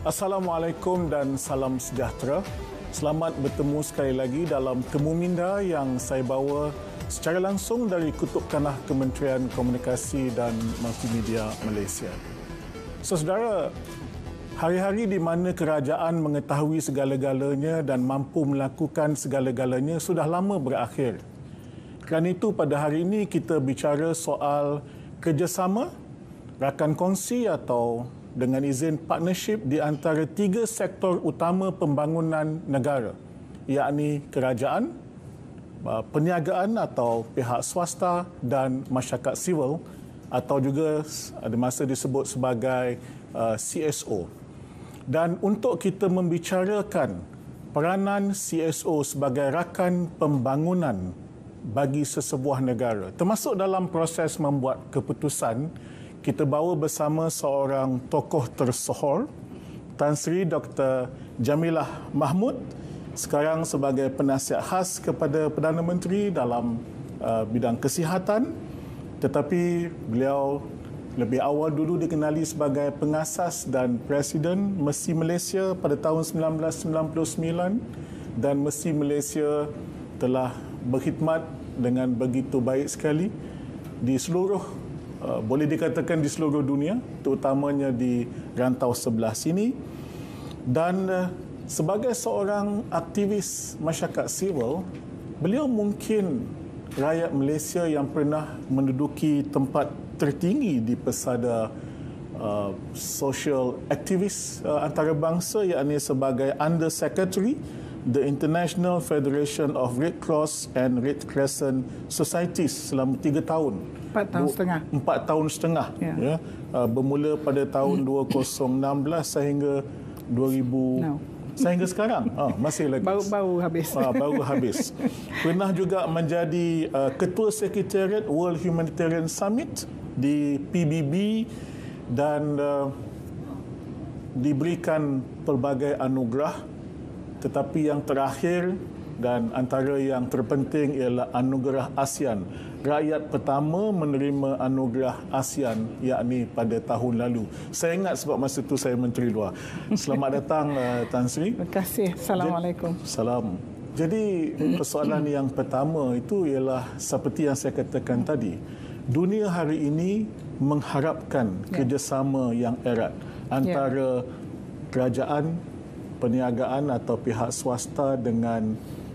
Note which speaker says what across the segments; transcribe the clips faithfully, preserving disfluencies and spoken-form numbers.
Speaker 1: Assalamualaikum dan salam sejahtera. Selamat bertemu sekali lagi dalam Temu Minda yang saya bawa secara langsung dari Kutub Tanah Kementerian Komunikasi dan Multimedia Malaysia. So, saudara, hari-hari di mana kerajaan mengetahui segala-galanya dan mampu melakukan segala-galanya sudah lama berakhir. Kerana itu, pada hari ini kita bicara soal kerjasama, rakan kongsi atau dengan izin partnership di antara tiga sektor utama pembangunan negara, yakni kerajaan, perniagaan atau pihak swasta dan masyarakat sivil atau juga ada masa disebut sebagai uh, C S O. Dan untuk kita membicarakan peranan C S O sebagai rakan pembangunan bagi sesebuah negara, termasuk dalam proses membuat keputusan, kita bawa bersama seorang tokoh tersohor, Tan Sri Doktor Jemilah Mahmood, sekarang sebagai penasihat khas kepada Perdana Menteri dalam uh, bidang kesihatan, tetapi beliau lebih awal dulu dikenali sebagai pengasas dan Presiden Mesi Malaysia pada tahun sembilan belas sembilan puluh sembilan, dan Mesi Malaysia telah berkhidmat dengan begitu baik sekali di seluruh Uh, boleh dikatakan di seluruh dunia, terutamanya di rantau sebelah sini. Dan uh, sebagai seorang aktivis masyarakat sivil, beliau mungkin rakyat Malaysia yang pernah menduduki tempat tertinggi di pesada uh, social activist uh, antarabangsa, yakni sebagai Under Secretary The International Federation of Red Cross and Red Crescent Societies selama tiga tahun.
Speaker 2: Empat tahun setengah.
Speaker 1: Empat tahun setengah. Ya. Ya, uh, bermula pada tahun dua ribu enam belas sehingga dua ribu no. sehingga sekarang. Ah, masih lagi.
Speaker 2: Baru, baru habis.
Speaker 1: Ah, baru habis. Pernah juga menjadi uh, Ketua Sekretariat World Humanitarian Summit di P B B dan uh, diberikan pelbagai anugerah. Tetapi yang terakhir dan antara yang terpenting ialah anugerah ASEAN. Rakyat pertama menerima anugerah ASEAN, yakni pada tahun lalu. Saya ingat sebab masa itu saya Menteri Luar. Selamat datang uh, Tan Sri.
Speaker 2: Terima kasih. Assalamualaikum.
Speaker 1: Salam. Jadi persoalan yang pertama itu ialah seperti yang saya katakan tadi. Dunia hari ini mengharapkan ya. kerjasama yang erat antara ya. kerajaan, perniagaan atau pihak swasta dengan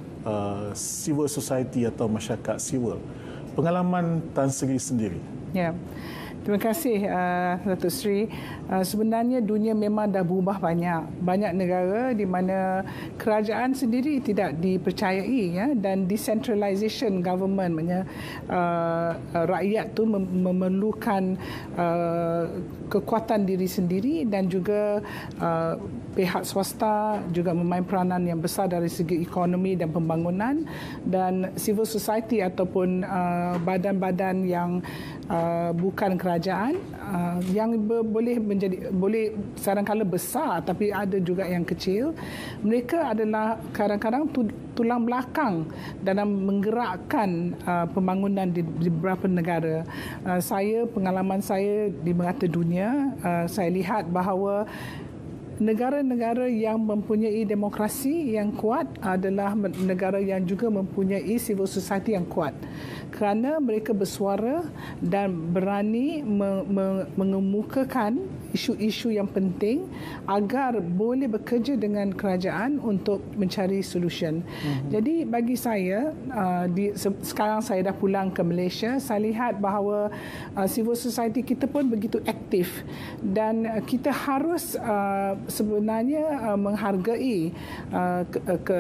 Speaker 1: uh, civil society atau masyarakat sivil. Pengalaman Tan Sri sendiri.
Speaker 2: Ya. Terima kasih uh, Dato Sri. Uh, sebenarnya dunia memang dah berubah banyak. Banyak negara di mana kerajaan sendiri tidak dipercayai, ya, dan decentralization government, maknanya uh, rakyat tu mem- memerlukan uh, kekuatan diri sendiri, dan juga uh, pihak swasta juga memain peranan yang besar dari segi ekonomi dan pembangunan, dan civil society ataupun uh, badan-badan yang uh, bukan kerajaan uh, yang ber, boleh menjadi boleh kadang-kadang besar tapi ada juga yang kecil. Mereka adalah kadang-kadang tulang belakang dalam menggerakkan uh, pembangunan di, di beberapa negara. Uh, saya pengalaman saya di merata dunia, uh, saya lihat bahawa negara-negara yang mempunyai demokrasi yang kuat adalah negara yang juga mempunyai civil society yang kuat, kerana mereka bersuara dan berani me- me- mengemukakan isu-isu yang penting agar boleh bekerja dengan kerajaan untuk mencari solution. Mm-hmm. Jadi bagi saya, uh, di, se- sekarang saya dah pulang ke Malaysia, saya lihat bahawa uh, civil society kita pun begitu aktif, dan uh, kita harus uh, sebenarnya uh, menghargai uh, ke, ke,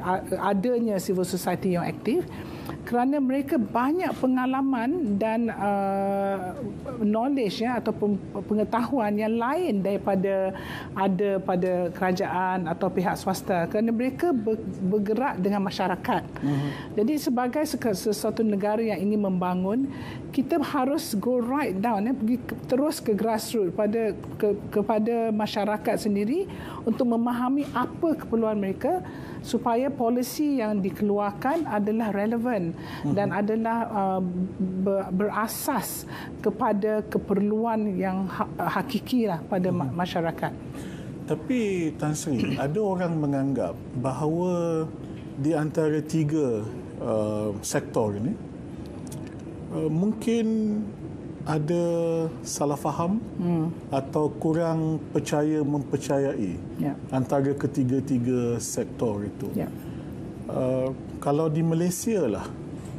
Speaker 2: adanya civil society yang aktif, kerana mereka banyak pengalaman dan uh, knowledge, ya, atau pengetahuan yang lain daripada ada pada kerajaan atau pihak swasta, kerana mereka bergerak dengan masyarakat. Mm-hmm. Jadi sebagai sesuatu negara yang ingin membangun, kita harus go right down, ya, pergi terus ke grassroots, pada ke, kepada masyarakat sendiri untuk memahami apa keperluan mereka, supaya polisi yang dikeluarkan adalah relevan dan adalah uh, ber, berasas kepada keperluan yang ha- hakiki lah pada hmm. masyarakat.
Speaker 1: Tapi Tan Sri, ada orang menganggap bahawa di antara tiga uh, sektor ini uh, mungkin ada salah faham hmm. atau kurang percaya mempercayai yeah. antara ketiga-tiga sektor itu. Yeah. Uh, kalau di Malaysia lah,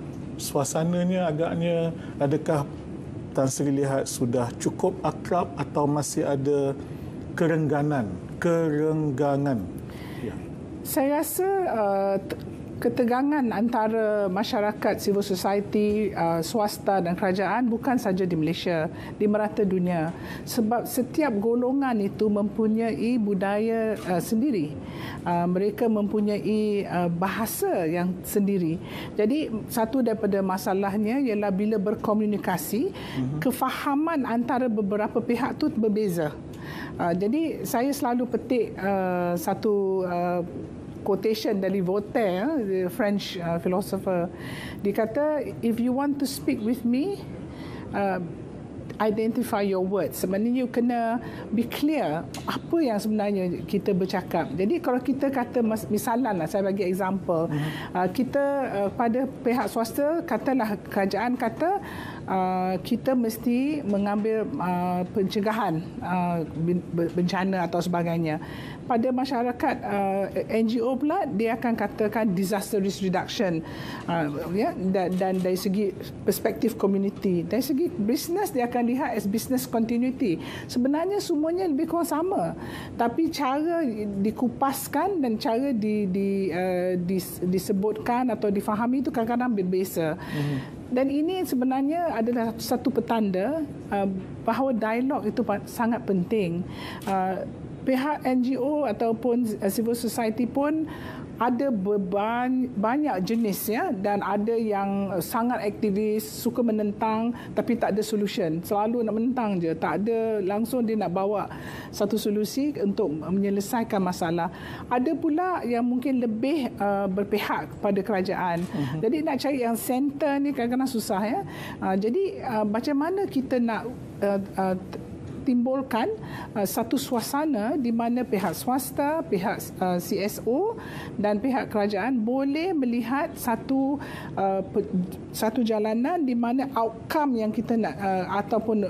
Speaker 1: suasananya agaknya, adakah Tan Sri lihat sudah cukup akrab atau masih ada kerengganan, kerenggangan? Ya.
Speaker 2: Saya rasa uh, ketegangan antara masyarakat civil society, uh, swasta dan kerajaan bukan saja di Malaysia, di merata dunia. Sebab setiap golongan itu mempunyai budaya uh, sendiri. Uh, mereka mempunyai uh, bahasa yang sendiri. Jadi satu daripada masalahnya ialah bila berkomunikasi, uh-huh. kefahaman antara beberapa pihak tu berbeza. Uh, jadi saya selalu petik uh, satu uh, quotation dari Voltaire, the French uh, philosopher. Dia kata, if you want to speak with me, uh, identify your words. Sebenarnya you kena be clear apa yang sebenarnya kita bercakap. Jadi kalau kita kata, misalan lah, saya bagi example, mm-hmm. uh, kita uh, pada pihak swasta, katalah kerajaan kata uh, kita mesti mengambil uh, pencegahan uh, bencana atau sebagainya. Pada masyarakat uh, N G O pula, dia akan katakan disaster risk reduction, uh, ya, dan, dan dari segi perspektif community, dari segi business dia akan lihat as business continuity. Sebenarnya semuanya lebih kurang sama, tapi cara dikupaskan dan cara di, di, uh, dis, disebutkan atau difahami itu kadang-kadang berbeza. Mm-hmm. Dan ini sebenarnya adalah satu petanda uh, bahawa dialog itu sangat penting. Uh, Pihak N G O ataupun civil society pun ada beban, banyak jenis, ya, dan ada yang sangat aktivis, suka menentang tapi tak ada solution. Selalu nak menentang je, tak ada langsung dia nak bawa satu solusi untuk menyelesaikan masalah. Ada pula yang mungkin lebih uh, berpihak kepada kerajaan. Uh-huh. Jadi nak cari yang center ni kadang-kadang susah, ya. Uh, jadi uh, macam mana kita nak uh, uh, timbulkan uh, satu suasana di mana pihak swasta, pihak uh, C S O dan pihak kerajaan boleh melihat satu uh, pe- satu jalanan di mana outcome yang kita nak uh, ataupun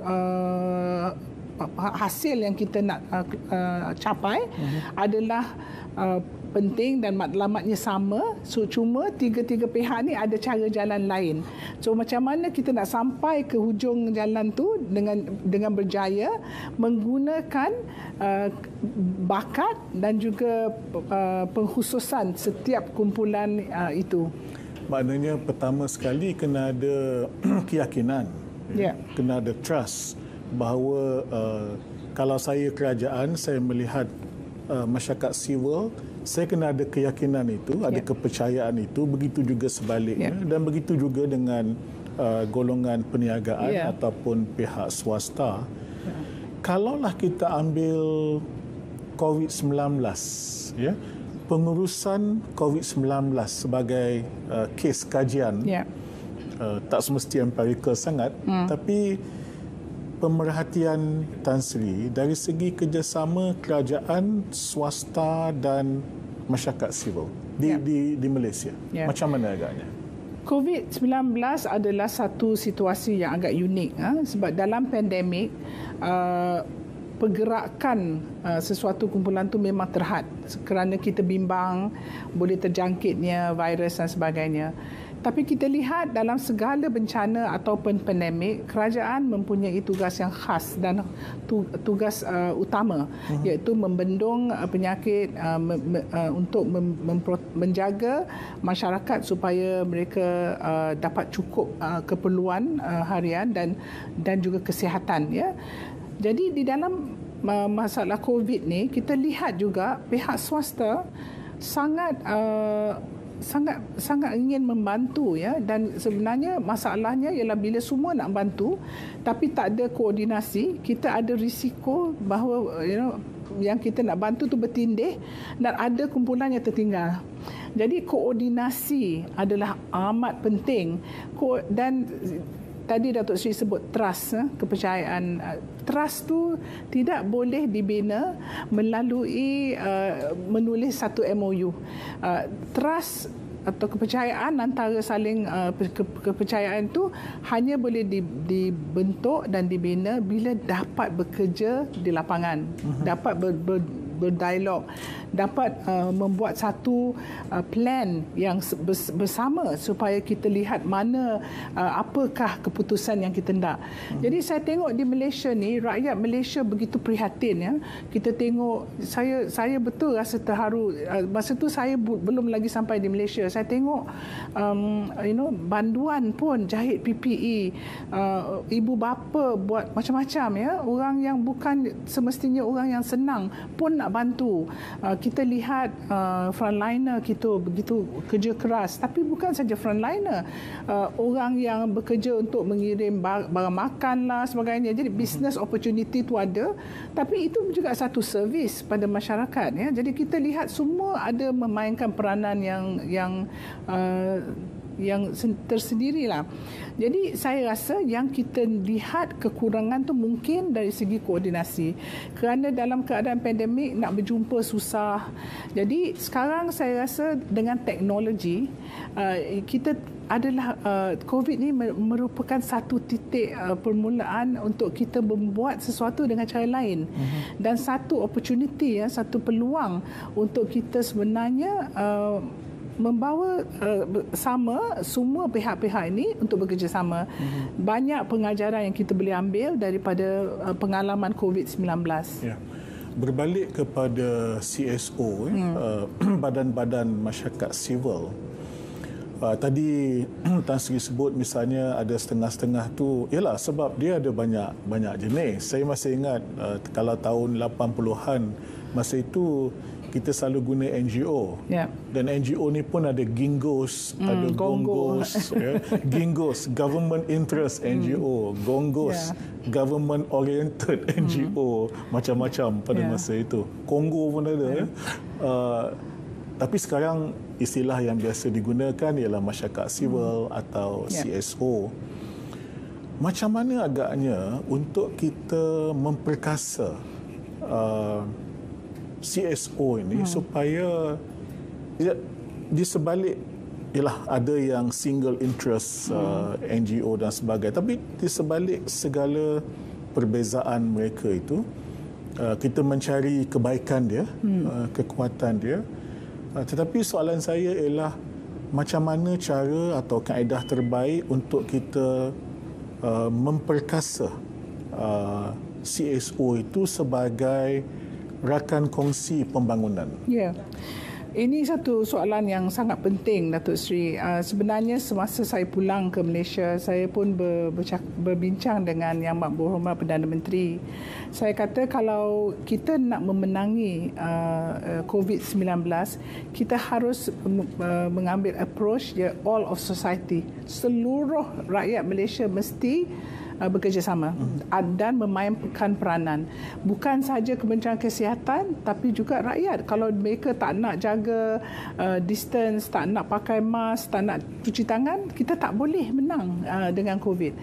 Speaker 2: uh, hasil yang kita nak uh, uh, capai uh-huh. adalah uh, penting dan matlamatnya sama. So, cuma tiga-tiga pihak ni ada cara jalan lain. So, macam mana kita nak sampai ke hujung jalan tu dengan dengan berjaya menggunakan uh, bakat dan juga uh, pengkhususan setiap kumpulan uh, itu.
Speaker 1: Maknanya pertama sekali kena ada keyakinan, yeah. kena ada trust bahawa uh, kalau saya kerajaan, saya melihat uh, masyarakat sivil, saya kena ada keyakinan itu, ada yeah. kepercayaan itu, begitu juga sebaliknya, yeah. dan begitu juga dengan uh, golongan perniagaan yeah. ataupun pihak swasta. Yeah. Kalaulah kita ambil covid sembilan belas, ya, pengurusan covid sembilan belas sebagai uh, kes kajian, yeah. uh, tak semesti empirikal sangat, mm. tapi pemerhatian Tan Sri dari segi kerjasama kerajaan, swasta dan masyarakat sivil di, yeah. di, di Malaysia. Yeah. Macam mana agaknya?
Speaker 2: covid sembilan belas adalah satu situasi yang agak unik, ha? Sebab dalam pandemik, uh, pergerakan uh, sesuatu kumpulan tu memang terhad kerana kita bimbang boleh terjangkitnya virus dan sebagainya. Tapi kita lihat dalam segala bencana ataupun pandemik, kerajaan mempunyai tugas yang khas dan tugas uh, utama, uh-huh. iaitu membendung uh, penyakit uh, me, me, uh, untuk mem, mempro, menjaga masyarakat supaya mereka uh, dapat cukup uh, keperluan uh, harian dan dan juga kesihatan, ya. Jadi di dalam uh, masalah COVID ni, kita lihat juga pihak swasta sangat uh, sangat sangat ingin membantu, ya, dan sebenarnya masalahnya ialah bila semua nak bantu tapi tak ada koordinasi, kita ada risiko bahawa, you know, yang kita nak bantu tu bertindih dan ada kumpulan yang tertinggal. Jadi koordinasi adalah amat penting, dan tadi Datuk Seri sebut trust, kepercayaan. Trust tu tidak boleh dibina melalui uh, menulis satu M O U. Uh, trust atau kepercayaan antara saling uh, ke, kepercayaan itu hanya boleh di, dibentuk dan dibina bila dapat bekerja di lapangan, uh-huh. dapat ber, ber, berdialog, dapat uh, membuat satu uh, plan yang bersama supaya kita lihat mana uh, apakah keputusan yang kita nak. Hmm. Jadi saya tengok di Malaysia ni, rakyat Malaysia begitu prihatin ya. Kita tengok, saya saya betul rasa terharu. Uh, masa tu saya bu- belum lagi sampai di Malaysia. Saya tengok um, you know, banduan pun jahit P P E, uh, ibu bapa buat macam-macam ya. Orang yang bukan semestinya orang yang senang pun nak bantu. Uh, kita lihat uh, frontliner kita begitu kerja keras, tapi bukan saja frontliner, uh, orang yang bekerja untuk mengirim barang makan lah sebagainya. Jadi business opportunity tu ada, tapi itu juga satu servis pada masyarakat ya. Jadi kita lihat semua ada memainkan peranan yang yang uh, yang tersendirilah. Jadi saya rasa yang kita lihat kekurangan tu mungkin dari segi koordinasi. Kerana dalam keadaan pandemik nak berjumpa susah. Jadi sekarang saya rasa dengan teknologi uh, kita adalah uh, COVID ni merupakan satu titik uh, permulaan untuk kita membuat sesuatu dengan cara lain. Uh-huh. Dan satu opportunity ya, satu peluang untuk kita sebenarnya uh, membawa uh, sama semua pihak-pihak ini untuk bekerjasama. Mm-hmm. Banyak pengajaran yang kita boleh ambil daripada uh, pengalaman COVID sembilan belas.
Speaker 1: Ya. Berbalik kepada C S O, hmm. uh, badan-badan masyarakat sivil. Uh, tadi Tan Sri sebut misalnya ada setengah-setengah tu, ialah sebab dia ada banyak banyak jenis. Saya masih ingat uh, kalau tahun lapan puluhan, masa itu kita selalu guna N G O. Yeah. Dan N G O ni pun ada Gingos, mm, ada Gonggos. Ya. Gingos, Government Interest N G O. Mm. Gonggos, yeah. Government Oriented N G O. Mm. Macam-macam pada yeah. masa itu. Kongo pun ada. Yeah. Ya. Uh, tapi sekarang istilah yang biasa digunakan ialah masyarakat sivil mm. atau yeah. C S O. Macam mana agaknya untuk kita memperkasa uh, C S O ini hmm. supaya ya, di sebalik ialah ada yang single interest hmm. uh, N G O dan sebagainya, tapi di sebalik segala perbezaan mereka itu uh, kita mencari kebaikan dia, hmm. uh, kekuatan dia, uh, tetapi soalan saya ialah macam mana cara atau kaedah terbaik untuk kita uh, memperkasa uh, C S O itu sebagai rakan kongsi pembangunan. Ya.
Speaker 2: Ini satu soalan yang sangat penting, Datuk Seri. Uh, sebenarnya semasa saya pulang ke Malaysia, saya pun ber, bercak, berbincang dengan Yang Berhormat Perdana Menteri. Saya kata kalau kita nak memenangi uh, COVID sembilan belas, kita harus uh, mengambil approach ya, all of society. Seluruh rakyat Malaysia mesti bekerjasama dan memainkan peranan. Bukan sahaja Kementerian Kesihatan tapi juga rakyat. Kalau mereka tak nak jaga uh, distance, tak nak pakai mask, tak nak cuci tangan, kita tak boleh menang uh, dengan COVID.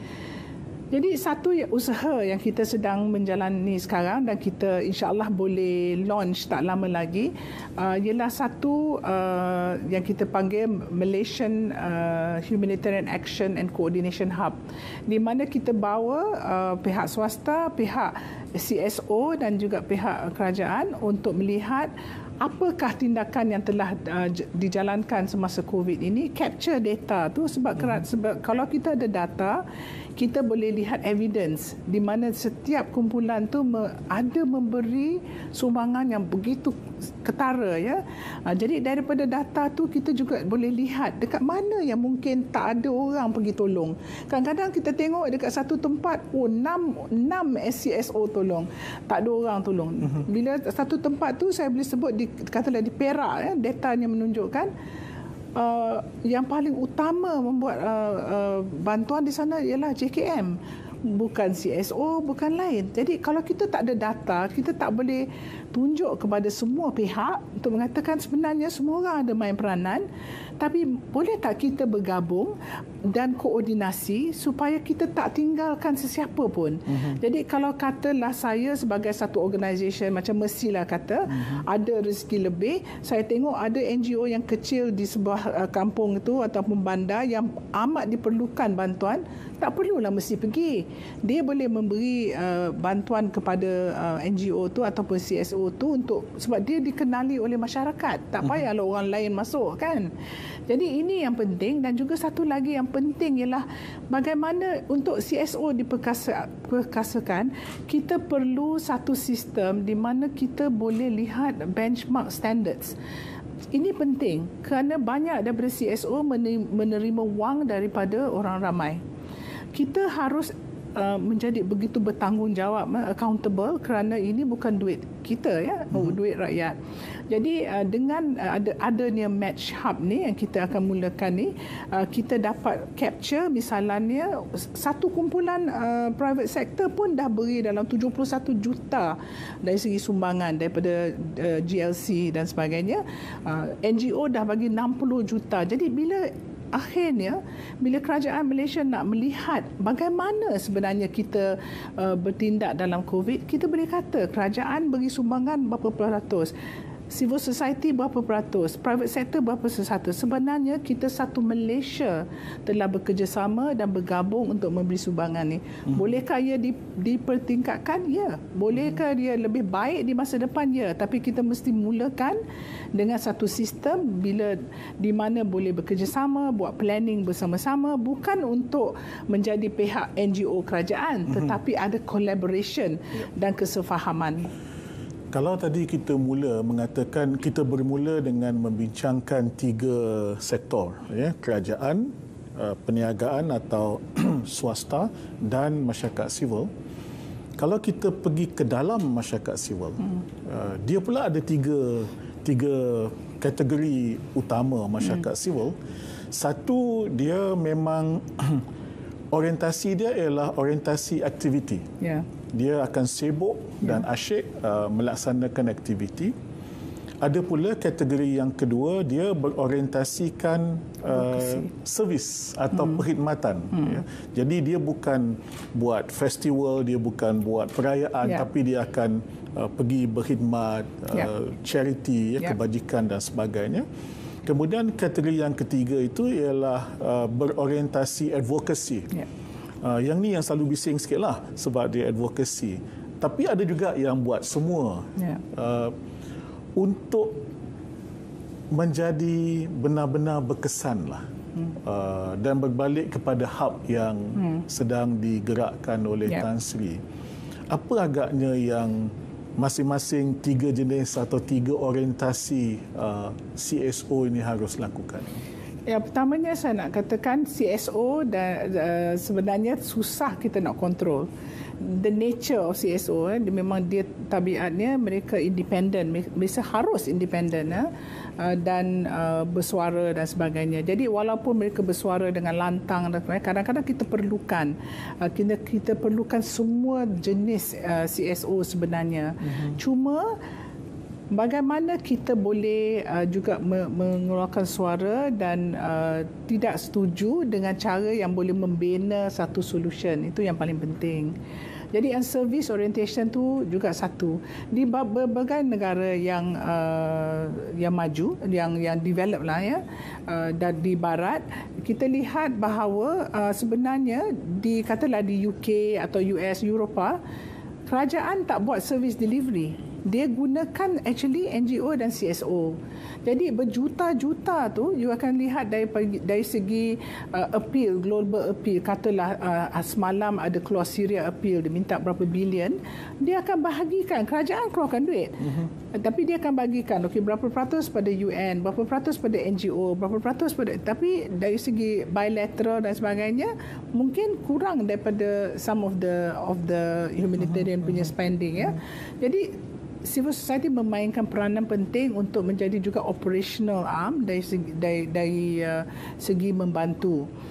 Speaker 2: Jadi satu usaha yang kita sedang menjalani sekarang dan kita insya-Allah boleh launch tak lama lagi uh, ialah satu uh, yang kita panggil Malaysian uh, Humanitarian Action and Coordination Hub, di mana kita bawa uh, pihak swasta, pihak C S O dan juga pihak kerajaan untuk melihat apakah tindakan yang telah uh, dijalankan semasa COVID ini, capture data tu sebab, hmm. sebab kalau kita ada data, kita boleh lihat evidence di mana setiap kumpulan tu ada memberi sumbangan yang begitu ketara ya. Jadi daripada data tu kita juga boleh lihat dekat mana yang mungkin tak ada orang pergi tolong. Kadang-kadang kita tengok dekat satu tempat, oh enam S C S O tolong, tak ada orang tolong. Bila satu tempat tu saya boleh sebut di, katalah di Perak ya, datanya menunjukkan Uh, yang paling utama membuat uh, uh, bantuan di sana ialah J K M. bukan C S O, bukan lain. Jadi kalau kita tak ada data, kita tak boleh tunjuk kepada semua pihak untuk mengatakan sebenarnya semua orang ada main peranan, tapi boleh tak kita bergabung dan koordinasi supaya kita tak tinggalkan sesiapa pun. Uh-huh. Jadi kalau katalah saya sebagai satu organisasi macam mestilah kata uh-huh. ada rezeki lebih, saya tengok ada N G O yang kecil di sebuah uh, kampung itu ataupun bandar yang amat diperlukan bantuan, tak perlulah mesti pergi. Dia boleh memberi uh, bantuan kepada uh, N G O tu ataupun C S O tu untuk sebab dia dikenali oleh masyarakat. Tak payahlah orang lain masuk kan. Jadi ini yang penting, dan juga satu lagi yang penting ialah bagaimana untuk C S O diperkasakan, kita perlu satu sistem di mana kita boleh lihat benchmark standards. Ini penting kerana banyak daripada C S O menerima wang daripada orang ramai. Kita harus Uh, menjadi begitu bertanggungjawab, accountable, kerana ini bukan duit kita ya, hmm. duit rakyat. Jadi uh, dengan uh, ada adanya match hub ni yang kita akan mulakan ni, uh, kita dapat capture misalnya satu kumpulan uh, private sector pun dah beri dalam tujuh puluh satu juta dari segi sumbangan daripada uh, G L C dan sebagainya. uh, N G O dah bagi enam puluh juta. Jadi bila akhirnya bila kerajaan Malaysia nak melihat bagaimana sebenarnya kita uh, bertindak dalam COVID, kita boleh kata kerajaan beri sumbangan berapa peratus, civil society berapa peratus, private sector berapa peratus. Sebenarnya kita satu Malaysia telah bekerjasama dan bergabung untuk memberi sumbangan ni. Hmm. Bolehkah ia di, dipertingkatkan? Ya. Bolehkah dia lebih baik di masa depan? Ya. Tapi kita mesti mulakan dengan satu sistem bila di mana boleh bekerjasama, buat planning bersama-sama, bukan untuk menjadi pihak N G O kerajaan, hmm. tetapi ada collaboration yeah. dan kesefahaman.
Speaker 1: Kalau tadi kita mula mengatakan kita bermula dengan membincangkan tiga sektor, ya, kerajaan, perniagaan atau swasta dan masyarakat sivil. Kalau kita pergi ke dalam masyarakat sivil, hmm. dia pula ada tiga tiga kategori utama masyarakat hmm. sivil. Satu, dia memang orientasi dia ialah orientasi aktiviti. Yeah. Dia akan sibuk dan asyik uh, melaksanakan aktiviti. Ada pula kategori yang kedua, dia berorientasikan uh, servis atau hmm. perkhidmatan. Hmm. Ya. Jadi dia bukan buat festival, dia bukan buat perayaan, yeah. tapi dia akan uh, pergi berkhidmat, yeah. uh, charity, ya, yeah. kebajikan dan sebagainya. Kemudian kategori yang ketiga itu ialah uh, berorientasi advokasi. Yeah. Uh, yang ni yang selalu bising sikit lah sebab dia advokasi. Tapi ada juga yang buat semua. Yeah. Uh, untuk menjadi benar-benar berkesan lah. Hmm. Uh, dan berbalik kepada hub yang hmm. sedang digerakkan oleh yeah. Tan Sri. Apa agaknya yang masing-masing tiga jenis atau tiga orientasi uh, C S O ini harus lakukan?
Speaker 2: Ya, pertamanya saya nak katakan C S O dan uh, sebenarnya susah kita nak kontrol. The nature of C S O, eh, dia memang dia tabiatnya mereka independent, mereka harus independent eh, uh, dan uh, bersuara dan sebagainya. Jadi walaupun mereka bersuara dengan lantang dan sebagainya, kadang-kadang kita perlukan uh, kita kita perlukan semua jenis uh, C S O sebenarnya. Mm-hmm. Cuma bagaimana kita boleh uh, juga me- mengeluarkan suara dan uh, tidak setuju dengan cara yang boleh membina satu solution. Itu yang paling penting. Jadi yang service orientation tu juga satu. Di berbagai negara yang uh, yang maju, yang yang develop lah ya, uh, dan di barat, kita lihat bahawa uh, sebenarnya di katalah di U K atau U S, Eropah, kerajaan tak buat service delivery. Dia gunakan actually N G O dan C S O. Jadi berjuta-juta tu you akan lihat dari dari segi uh, appeal, global appeal. Katalah uh, semalam ada clause Syria appeal, dia minta berapa bilion, dia akan bahagikan, kerajaan keluarkan duit. Mm-hmm. Tapi dia akan bagikan okey berapa peratus pada U N, berapa peratus pada N G O, berapa peratus pada, tapi dari segi bilateral dan sebagainya mungkin kurang daripada some of the of the humanitarian mm-hmm. punya spending ya. Jadi civil society memainkan peranan penting untuk menjadi juga operational arm dari segi, dari, dari uh, segi membantu.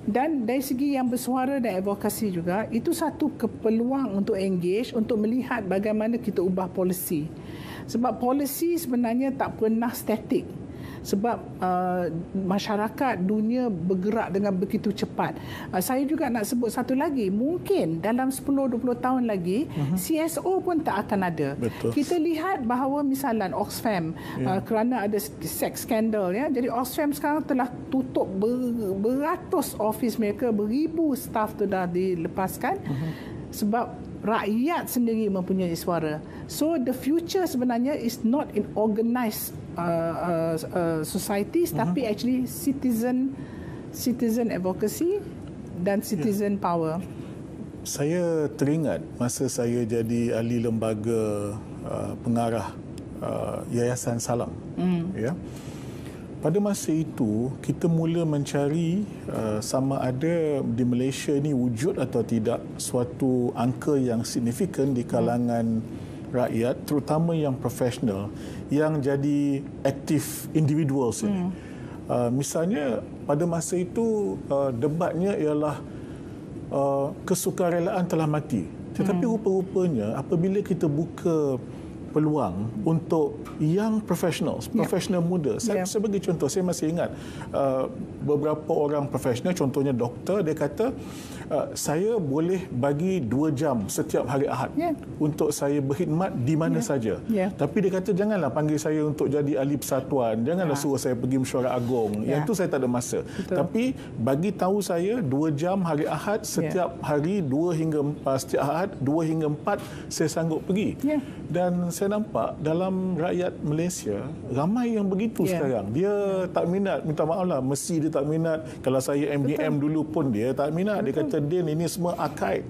Speaker 2: Dan dari segi yang bersuara dan advokasi juga, itu satu kepeluang untuk engage, untuk melihat bagaimana kita ubah polisi. Sebab polisi sebenarnya tak pernah statik. Sebab uh, masyarakat dunia bergerak dengan begitu cepat. Uh, saya juga nak sebut satu lagi, mungkin dalam sepuluh dua puluh tahun lagi uh-huh. C S O pun tak akan ada.
Speaker 1: Betul.
Speaker 2: Kita lihat bahawa misalnya Oxfam yeah. uh, kerana ada seks skandal, ya. Jadi Oxfam sekarang telah tutup ber, beratus office mereka, beribu staff tu dah dilepaskan uh-huh. sebab rakyat sendiri mempunyai suara. So the future sebenarnya is not in organised uh, uh, uh, societies, uh-huh. tapi actually citizen citizen advocacy dan citizen yeah. power.
Speaker 1: Saya teringat masa saya jadi ahli lembaga uh, pengarah uh, Yayasan Salam. Mm. Ya. Pada masa itu, kita mula mencari uh, sama ada di Malaysia ni wujud atau tidak suatu angka yang signifikan di kalangan hmm. rakyat, terutama yang profesional, yang jadi aktif individuals ini. Hmm. Uh, misalnya, pada masa itu, uh, debatnya ialah uh, kesukarelaan telah mati. Tetapi hmm. rupa-rupanya, apabila kita buka peluang untuk young professionals, profesional yeah. muda. Saya, yeah. saya bagi contoh, saya masih ingat uh, beberapa orang profesional, contohnya doktor, dia kata, uh, saya boleh bagi dua jam setiap hari Ahad yeah. untuk saya berkhidmat di mana yeah. saja. Yeah. Tapi dia kata, janganlah panggil saya untuk jadi ahli persatuan, janganlah yeah. suruh saya pergi mesyuarat agung. Yeah. Yang itu saya tak ada masa. Betul. Tapi bagi tahu saya, dua jam hari Ahad, setiap yeah. hari, dua hingga empat, setiap Ahad, dua hingga empat, saya sanggup pergi. Yeah. Dan saya nampak dalam rakyat Malaysia ramai yang begitu yeah. sekarang. Dia tak minat, minta maaf lah, mesti dia tak minat. Kalau saya M D M Betul. Dulu pun dia tak minat. Betul. Dia kata, Din, ini semua arkaik.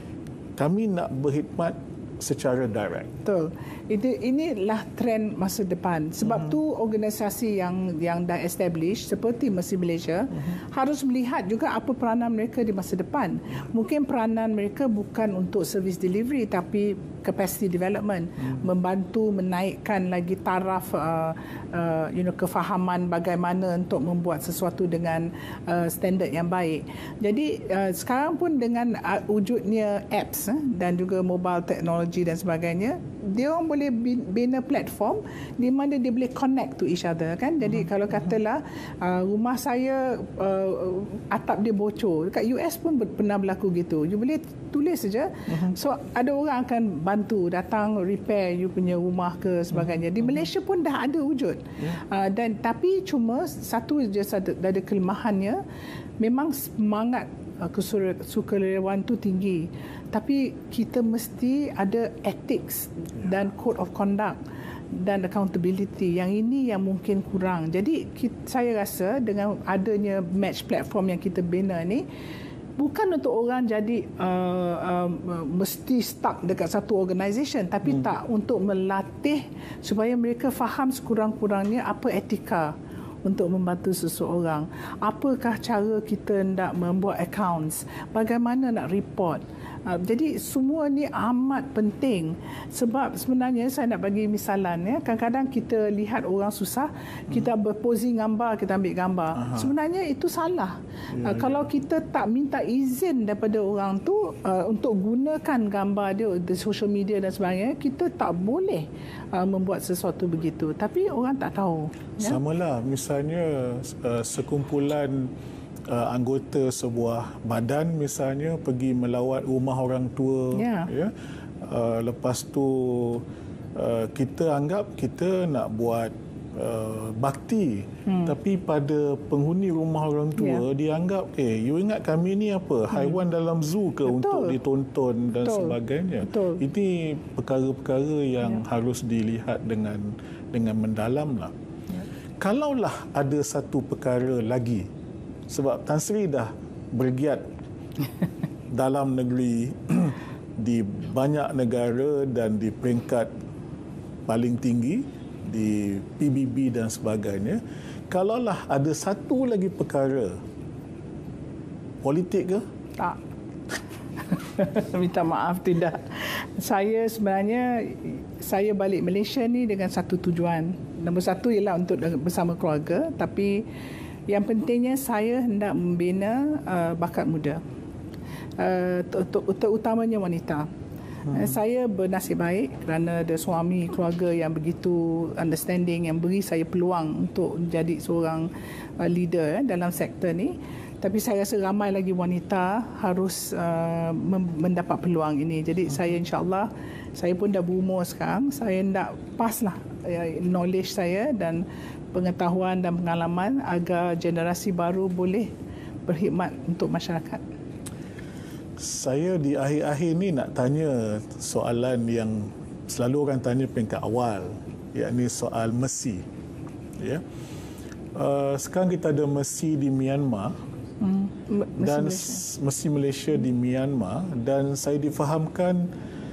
Speaker 1: Kami nak berkhidmat secara direct.
Speaker 2: Betul. Itu inilah trend masa depan. Sebab uh-huh. tu organisasi yang yang dah establish seperti Masjid Malaysia uh-huh. harus melihat juga apa peranan mereka di masa depan. Mungkin peranan mereka bukan untuk service delivery tapi capacity development, uh-huh. membantu menaikkan lagi taraf uh, uh, you know kefahaman bagaimana untuk membuat sesuatu dengan uh, standard yang baik. Jadi uh, sekarang pun dengan uh, wujudnya apps uh, dan juga mobile technology dan sebagainya, dia orang boleh bina platform di mana dia boleh connect to each other, kan. Jadi hmm. kalau katalah uh, rumah saya uh, atap dia bocor, dekat U S pun pernah berlaku gitu. You boleh tulis saja. Hmm. So ada orang akan bantu datang repair you punya rumah ke sebagainya. Di Malaysia pun dah ada wujud. Uh, dan tapi cuma satu je ada kelemahannya, memang semangat uh, kesukarelaan tu tinggi. Tapi kita mesti ada ethics dan code of conduct dan accountability. Yang ini yang mungkin kurang. Jadi kita, saya rasa dengan adanya match platform yang kita bina ni, bukan untuk orang jadi uh, uh, mesti stuck dekat satu organisation, tapi hmm. tak, untuk melatih supaya mereka faham sekurang-kurangnya apa etika untuk membantu seseorang. Apakah cara kita nak membuat accounts, bagaimana nak report. Uh, jadi semua ni amat penting. Sebab sebenarnya saya nak bagi misalan, ya, kadang-kadang kita lihat orang susah, kita berposing gambar, kita ambil gambar. Aha. Sebenarnya itu salah. Ya, uh, ya. Kalau kita tak minta izin daripada orang tu uh, untuk gunakan gambar dia di social media dan sebagainya, kita tak boleh uh, membuat sesuatu begitu. Tapi orang tak tahu. Ya? Samalah,
Speaker 1: misalnya uh, sekumpulan Uh, anggota sebuah badan misalnya pergi melawat rumah orang tua, yeah. ya. Uh, lepas tu uh, kita anggap kita nak buat uh, bakti, hmm. tapi pada penghuni rumah orang tua, yeah. dia anggap, eh, you ingat kami ni apa, haiwan hmm. dalam zoo ke? Betul. Untuk ditonton dan Betul. Sebagainya. Betul. Ini perkara-perkara yang yeah. harus dilihat dengan dengan mendalam lah. Yeah. Kalaulah ada satu perkara lagi, sebab Tan Sri dah bergiat dalam negeri di banyak negara dan di peringkat paling tinggi di P B B dan sebagainya. Kalaulah ada satu lagi perkara, politik ke?
Speaker 2: Tak. Minta maaf, tidak. Saya sebenarnya saya balik Malaysia ni dengan satu tujuan. Nombor satu ialah untuk bersama keluarga, tapi Yang pentingnya saya hendak membina uh, bakat muda, uh, terutamanya wanita. Hmm. Saya bernasib baik kerana ada suami, keluarga yang begitu understanding, yang beri saya peluang untuk menjadi seorang uh, leader eh, dalam sektor ni. Tapi saya rasa ramai lagi wanita harus uh, mendapat peluang ini. Jadi hmm. saya insya-Allah, saya pun dah berumur sekarang, saya nak pas lah uh, knowledge saya dan pengetahuan dan pengalaman agar generasi baru boleh berkhidmat untuk masyarakat.
Speaker 1: Saya di akhir-akhir ni nak tanya soalan yang selalu orang tanya peringkat awal, yakni soal Mesi. Ya. Uh, sekarang kita ada Mesi di Myanmar hmm. dan Malaysia. Mesi Malaysia di Myanmar, dan saya difahamkan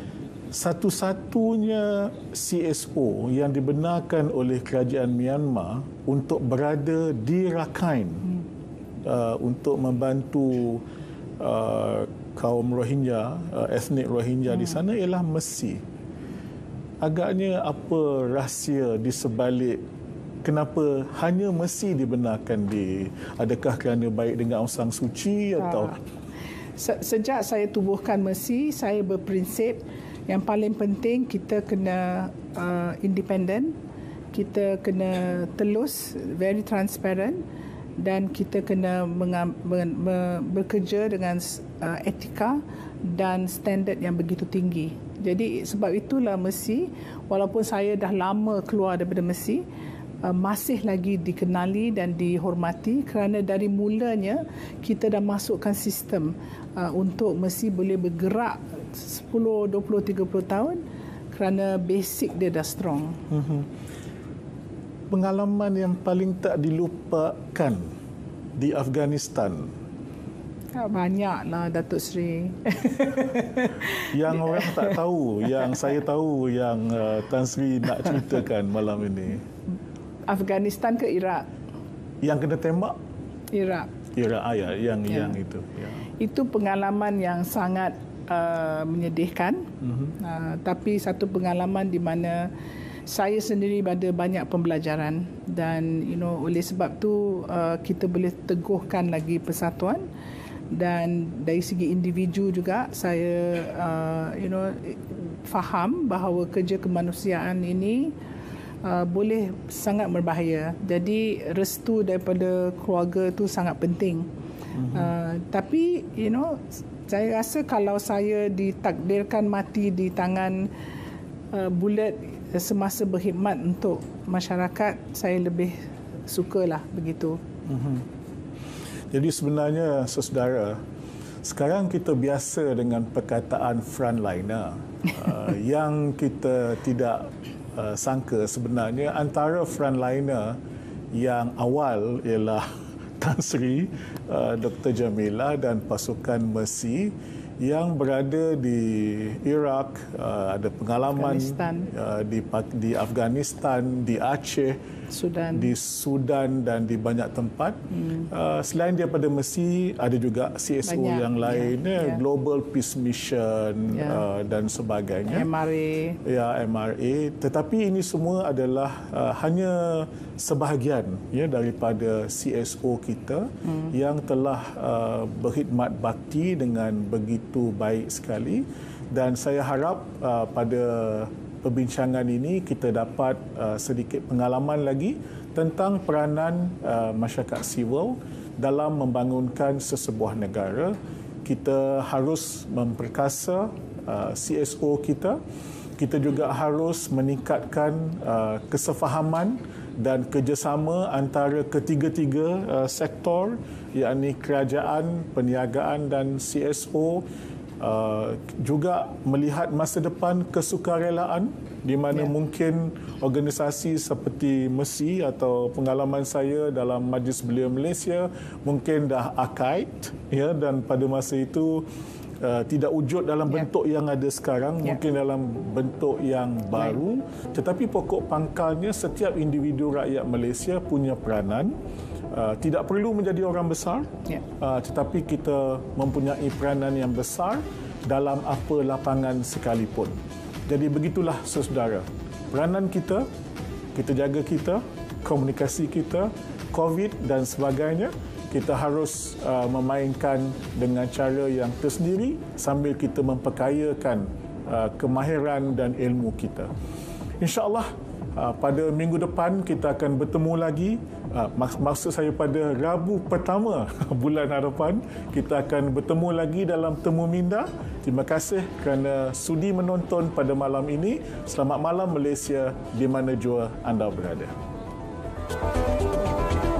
Speaker 1: satu-satunya C S O yang dibenarkan oleh kerajaan Myanmar untuk berada di Rakan hmm. uh, untuk membantu uh, kaum Rohingya, uh, etnik Rohingya hmm. di sana ialah Mesi. Agaknya apa rahsia di sebalik kenapa hanya Mesi dibenarkan di, adakah kerana baik dengan Aung San Suu Kyi atau?
Speaker 2: Sejak saya tubuhkan Mesi, saya berprinsip yang paling penting kita kena uh, independent, kita kena telus, very transparent, dan kita kena mengam, me, me, bekerja dengan uh, etika dan standard yang begitu tinggi. Jadi sebab itulah Mesi, walaupun saya dah lama keluar daripada Mesi, uh, masih lagi dikenali dan dihormati kerana dari mulanya kita dah masukkan sistem uh, untuk Mesi boleh bergerak sepuluh, dua puluh, tiga puluh tahun kerana basic dia dah strong.
Speaker 1: Mm-hmm. Pengalaman yang paling tak dilupakan di Afghanistan?
Speaker 2: Banyaklah Datuk Seri.
Speaker 1: Yang orang tak tahu, yang saya tahu, yang uh, Tan Sri nak ceritakan malam ini.
Speaker 2: Afghanistan ke Iraq?
Speaker 1: Yang kena tembak?
Speaker 2: Iraq.
Speaker 1: Iraq, ah, ya, yang
Speaker 2: ya.
Speaker 1: yang itu. Ya.
Speaker 2: Itu pengalaman yang sangat uh, menyedihkan. Mm-hmm. Uh, tapi satu pengalaman di mana saya sendiri ada banyak pembelajaran, dan you know oleh sebab tu uh, kita boleh teguhkan lagi persatuan, dan dari segi individu juga saya uh, you know faham bahawa kerja kemanusiaan ini uh, boleh sangat berbahaya. Jadi restu daripada keluarga tu sangat penting. Mm-hmm. Uh, tapi you know saya rasa kalau saya ditakdirkan mati di tangan uh, bulat semasa berkhidmat untuk masyarakat, saya lebih sukalah begitu.
Speaker 1: Mm-hmm. Jadi sebenarnya, saudara, sekarang kita biasa dengan perkataan frontliner uh, yang kita tidak uh, sangka sebenarnya antara frontliner yang awal ialah Tan Sri, uh, Doktor Jemilah dan pasukan Mercy yang berada di Iraq, uh, ada pengalaman uh, di di Afghanistan, di Aceh,
Speaker 2: Sudan.
Speaker 1: di Sudan dan di banyak tempat. Hmm. Uh, selain daripada Mercy, ada juga C S O banyak, yang lain, ya, ya. Global Peace Mission, ya. uh, dan sebagainya.
Speaker 2: M R A.
Speaker 1: Ya, M R A. Tetapi ini semua adalah uh, hanya sebahagian ya daripada C S O kita hmm. yang telah uh, berkhidmat bakti dengan begitu baik sekali, dan saya harap uh, pada perbincangan ini kita dapat uh, sedikit pengalaman lagi tentang peranan uh, masyarakat sivil dalam membangunkan sesebuah negara. Kita harus memperkasa uh, C S O kita. Kita juga harus meningkatkan uh, kesefahaman dan kerjasama antara ketiga-tiga uh, sektor, yakni kerajaan, perniagaan dan C S O. Uh, juga melihat masa depan kesukarelaan, di mana yeah. mungkin organisasi seperti Mercy atau pengalaman saya dalam Majlis Belia Malaysia mungkin dah archaic ya, dan pada masa itu Uh, tidak wujud dalam yeah. bentuk yang ada sekarang, yeah. mungkin dalam bentuk yang baru, right. tetapi pokok pangkalnya setiap individu rakyat Malaysia punya peranan. Uh, tidak perlu menjadi orang besar, yeah. uh, tetapi kita mempunyai peranan yang besar dalam apa lapangan sekalipun. Jadi begitulah saudara, peranan kita, kita jaga kita, komunikasi kita, COVID dan sebagainya, kita harus uh, memainkan dengan cara yang tersendiri sambil kita memperkayakan uh, kemahiran dan ilmu kita. InsyaAllah uh, pada minggu depan kita akan bertemu lagi. Uh, mak- maksud saya pada Rabu pertama bulan hadapan kita akan bertemu lagi dalam Temu Minda. Terima kasih kerana sudi menonton pada malam ini. Selamat malam Malaysia di mana jua anda berada.